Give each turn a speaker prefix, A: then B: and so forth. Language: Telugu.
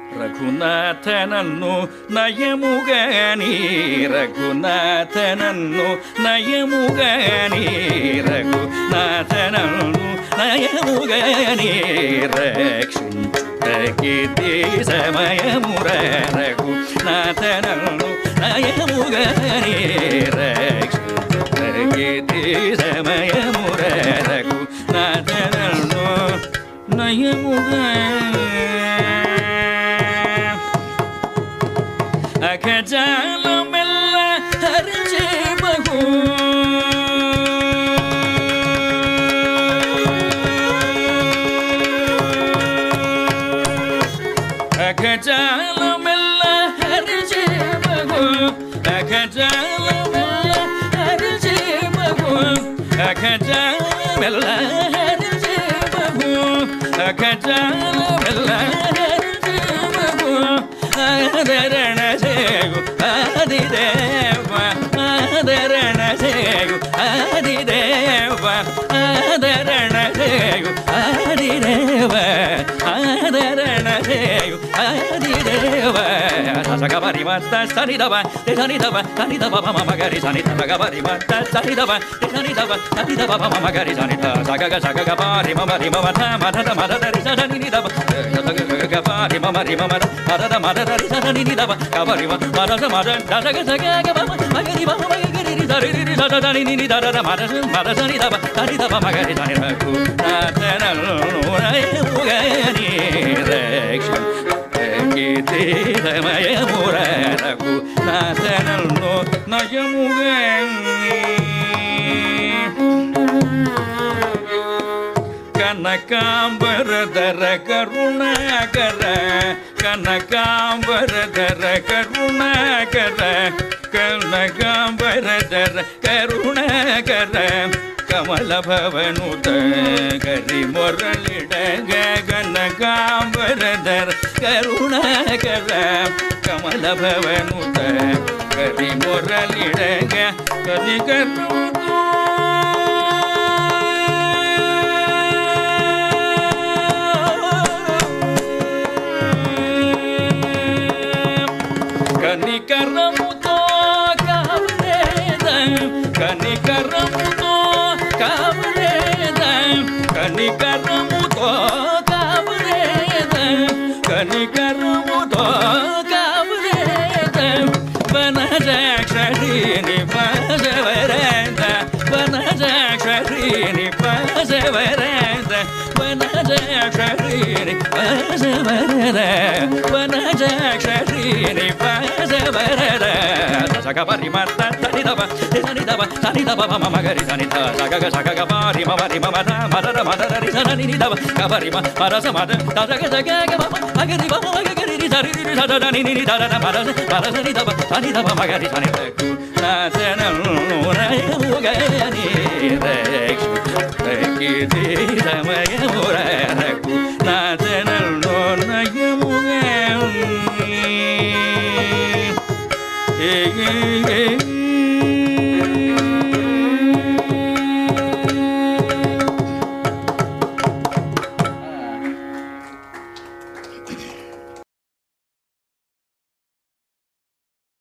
A: రఘునాథనన్ను నయముగాని రఘునాథనన్ను నయముగాని రఘునాథనన్ను నయముగాని రక్షించుటకిది సమయముర రఘునాథనన్ను నయముగాని రక్షించుటకిది సమయముర రఘునాథనన్ను నయముగాని అఖజాలమెల్ల హరిచేమగు అఖజాలమెల్ల హరిచేమగు అఖజాలమెల్ల హరిచేమగు అఖజాలమెల్ల హరిచేమగు అఖజాలమెల్ల హరిచేమగు ఆదరణ చేయు ఆదిదేవ ఆదరణ చేయు ఆదిదేవ ఆదరణ చేయు ఆదిదేవ ఆదరణ చేయు ఆదిదేవ సగబరి మత్త సనిదవ సనిదవ సనిదవ మమగరి సనిత సగబరి మత్త సనిదవ సనిదవ సనిదవ మమగరి సనిత సగగ సగగ పారి మమరి మమత మదద మదదరి సదనిదవ గపారి మమరి మమద మదద మదదరి సదనిదవ గపరి మదద మద దసగ సగగ మగరి మమగరి సరిరి సదనిని దదద మదద మదసనిదవ సనిదవ మగరి సనిరకు నాతనను నయముగని రక్ష గీతే సమయమురకు నాతనను నయముగని కనకాంబరధర కరుణాకర కనకాంబరధర కరుణాకర కనకాంబరధర కరుణాకర కమల భవనుత కరి మురళిడగ కనకాంబరధర కరుణాకర కమల భవనుత కరి మురళిడగ కరి కరుణాకర కనికరముతో కావలేద కనికరముతో కావలేద కనికరముతో కావలేద కనికరముతో కావలేద వనజాక్షరిని పజవరేద వనజాక్షరిని పజవరేద వనజాక్షరిని పజవరేద వనజాక్షరిని సగపరి మత్త సనిదవ సనిదవ సనిదవ మమగరి సనిత సగగ సగగ పారి మమరి మమద మదద మదదరి సనిదవ గపరి మరస మద సగగ సగగ మగరి మగరి సరిరి సదని దదద మరస మరసనిదవ సనిదవ మగరి సనితకు నాతనను నయముగని రక్ష గీతే సమయముర